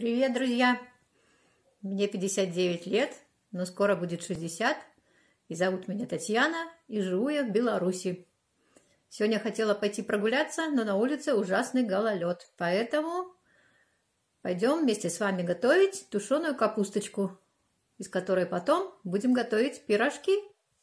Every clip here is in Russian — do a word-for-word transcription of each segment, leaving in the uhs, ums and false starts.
Привет, друзья! Мне пятьдесят девять лет, но скоро будет шестьдесят. И зовут меня Татьяна, и живу я в Беларуси. Сегодня хотела пойти прогуляться, но на улице ужасный гололед. Поэтому пойдем вместе с вами готовить тушеную капусточку, из которой потом будем готовить пирожки.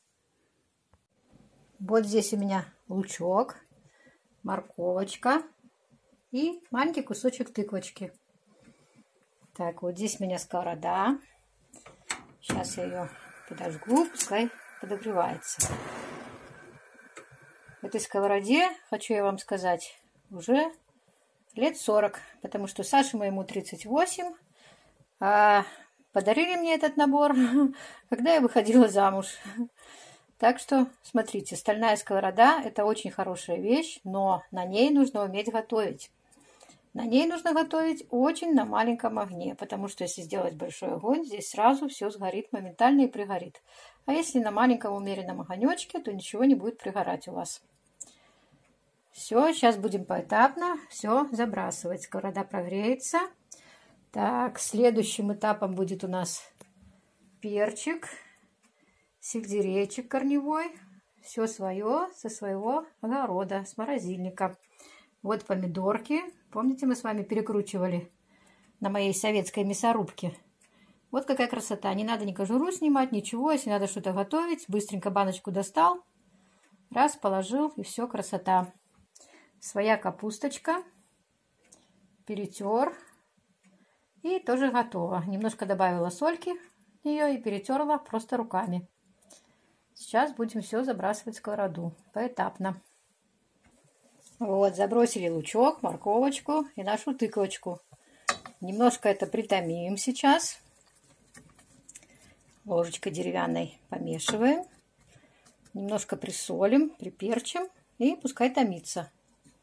Вот здесь у меня лучок, морковочка и маленький кусочек тыквочки. Так, вот здесь у меня сковорода. Сейчас я ее подожгу, пускай подогревается. В этой сковороде, хочу я вам сказать, уже лет сорок, потому что Саше моему тридцать восемь, а подарили мне этот набор, когда я выходила замуж. Так что, смотрите, стальная сковорода – это очень хорошая вещь, но на ней нужно уметь готовить. На ней нужно готовить очень на маленьком огне, потому что если сделать большой огонь, здесь сразу все сгорит моментально и пригорит. А если на маленьком умеренном огонечке, то ничего не будет пригорать у вас. Все, сейчас будем поэтапно все забрасывать. Сковорода прогреется. Так, следующим этапом будет у нас перчик, сельдерейчик корневой. Все свое со своего огорода, с морозильника. Вот помидорки. Помните, мы с вами перекручивали на моей советской мясорубке? Вот какая красота. Не надо ни кожуру снимать, ничего. Если надо что-то готовить, быстренько баночку достал, раз, положил, и все, красота. Своя капусточка. Перетер. И тоже готово. Немножко добавила сольки в нее и перетерла просто руками. Сейчас будем все забрасывать в сковороду поэтапно. Вот, забросили лучок, морковочку и нашу тыквочку. Немножко это притомим сейчас. Ложечкой деревянной помешиваем. Немножко присолим, приперчим и пускай томится.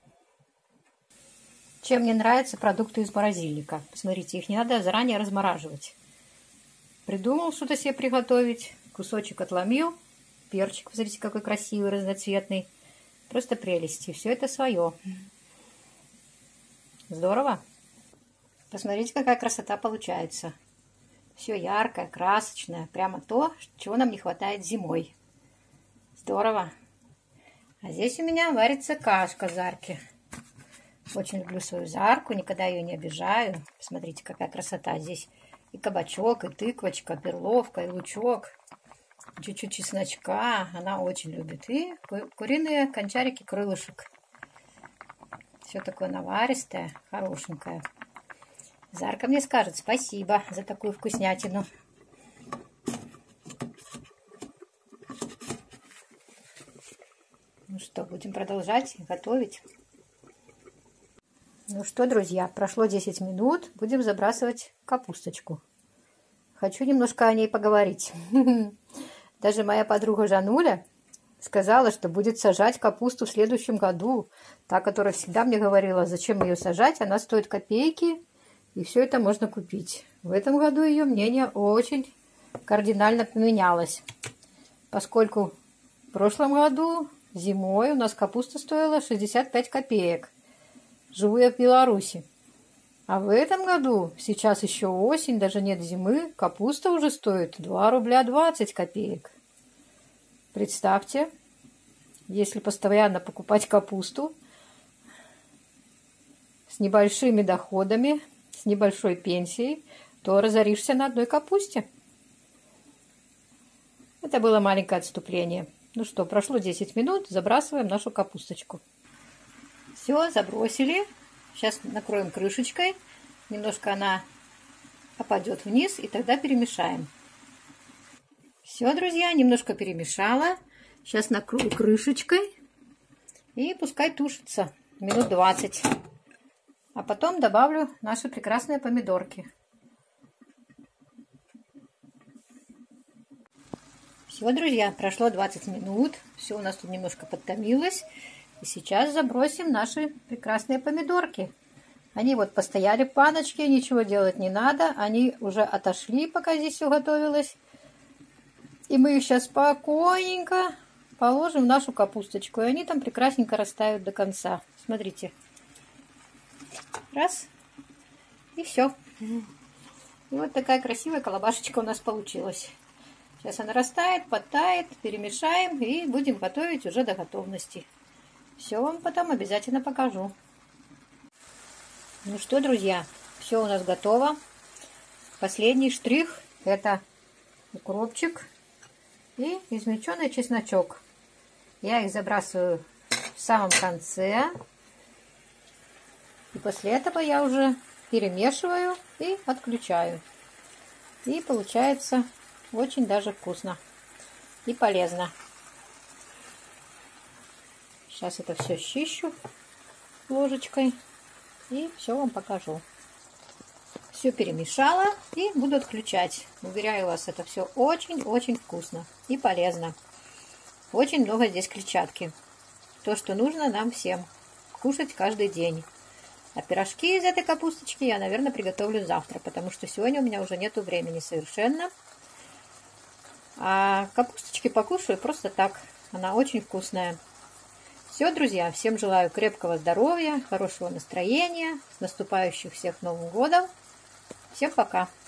Чем мне нравятся продукты из морозильника. Посмотрите, их не надо заранее размораживать. Придумал что-то себе приготовить. Кусочек отломил. Перчик, посмотрите, какой красивый, разноцветный. Просто прелести. Все это свое. Здорово. Посмотрите, какая красота получается. Все яркое, красочное. Прямо то, чего нам не хватает зимой. Здорово. А здесь у меня варится кашка зарки. Очень люблю свою зарку. Никогда ее не обижаю. Посмотрите, какая красота. Здесь и кабачок, и тыквочка, перловка, и лучок. Чуть-чуть чесночка, она очень любит. И куриные кончарики крылышек. Все такое наваристое, хорошенькое. Зарка мне скажет спасибо за такую вкуснятину. Ну что, будем продолжать готовить. Ну что, друзья, прошло десять минут. Будем забрасывать капусточку. Хочу немножко о ней поговорить. Даже моя подруга Жануля сказала, что будет сажать капусту в следующем году. Та, которая всегда мне говорила, зачем ее сажать, она стоит копейки, и все это можно купить. В этом году ее мнение очень кардинально поменялось, поскольку в прошлом году зимой у нас капуста стоила шестьдесят пять копеек. Живу я в Беларуси. А в этом году, сейчас еще осень, даже нет зимы, капуста уже стоит два рубля двадцать копеек. Представьте, если постоянно покупать капусту с небольшими доходами, с небольшой пенсией, то разоришься на одной капусте. Это было маленькое отступление. Ну что, прошло десять минут, забрасываем нашу капусточку. Все, забросили. Сейчас накроем крышечкой. Немножко она опадет вниз, и тогда перемешаем. Все, друзья, немножко перемешала. Сейчас накрою крышечкой. И пускай тушится минут двадцать. А потом добавлю наши прекрасные помидорки. Все, друзья, прошло двадцать минут. Все у нас тут немножко подтомилось. И сейчас забросим наши прекрасные помидорки. Они вот постояли в паночке, ничего делать не надо. Они уже отошли, пока здесь все готовилось. И мы их сейчас спокойненько положим в нашу капусточку. И они там прекрасненько растают до конца. Смотрите. Раз. И все. И вот такая красивая колобашечка у нас получилась. Сейчас она растает, подтает, перемешаем и будем готовить уже до готовности. Все вам потом обязательно покажу. Ну что, друзья, все у нас готово. Последний штрих — это укропчик и измельченный чесночок. Я их забрасываю в самом конце. И после этого я уже перемешиваю и отключаю. И получается очень даже вкусно и полезно. Сейчас это все счищу ложечкой и все вам покажу. Все перемешала и буду отключать. Уверяю вас, это все очень-очень вкусно и полезно. Очень много здесь клетчатки. То, что нужно нам всем кушать каждый день. А пирожки из этой капусточки я, наверное, приготовлю завтра, потому что сегодня у меня уже нету времени совершенно. А капусточки покушаю просто так. Она очень вкусная. Все, друзья, всем желаю крепкого здоровья, хорошего настроения, с наступающим всех Новым годом. Всем пока!